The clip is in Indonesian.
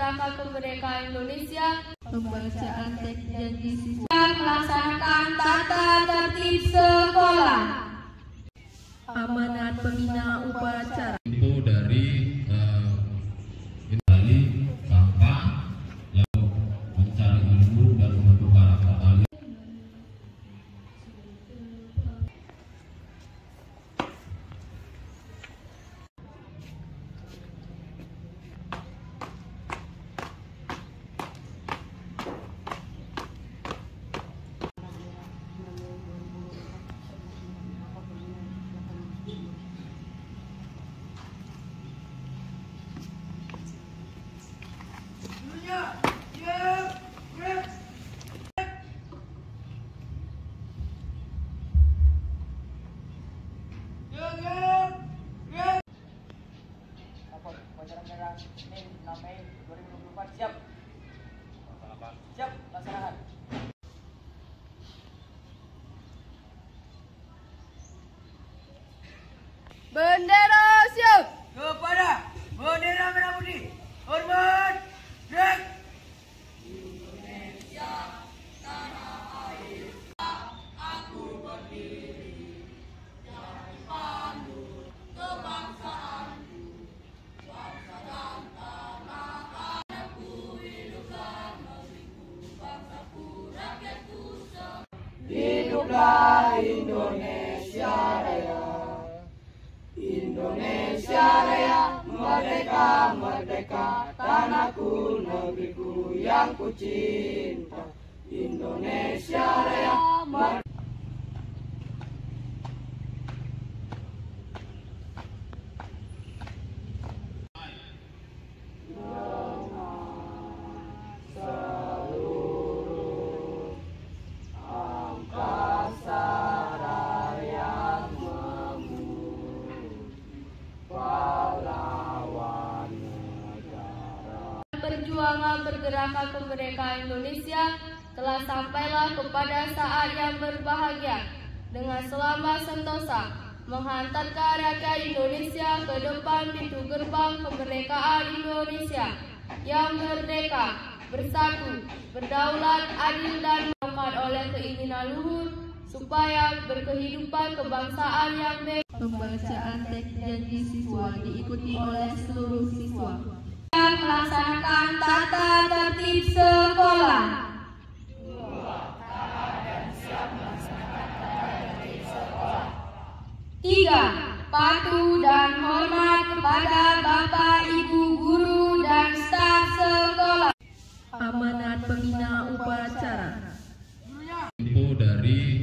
bergerakan kemerdekaan Indonesia. Pembacaan teks janji siswa. Melaksanakan tata tertib sekolah. Amanat pembina upacara. Info dari Bali gampang, lalu mencari ilmu dan membentuk karakter kalian. Pelajaran merah Senin 6 Mei 2024 siap. Siap laksanakan. Bendera siap. Kepada bendera merah putih. Hormat. Gerak. Hiduplah Indonesia Raya. Indonesia Raya, merdeka, merdeka, tanahku, negeriku yang ku cinta. Indonesia Raya, merdeka. Perjuangan bergerakan kemerdekaan Indonesia telah sampailah kepada saat yang berbahagia dengan selamat sentosa menghantarkan rakyat Indonesia ke depan pintu gerbang kemerdekaan Indonesia yang merdeka, bersatu, berdaulat, adil dan melekat oleh keinginan luhur supaya berkehidupan kebangsaan yang baik. Pembacaan teks janji siswa diikuti oleh seluruh siswa. Melaksanakan tata tertib sekolah. Tiga, patuh dan hormat kepada Bapak, Ibu, guru, dan staf sekolah. Amanat pembina upacara. Info dari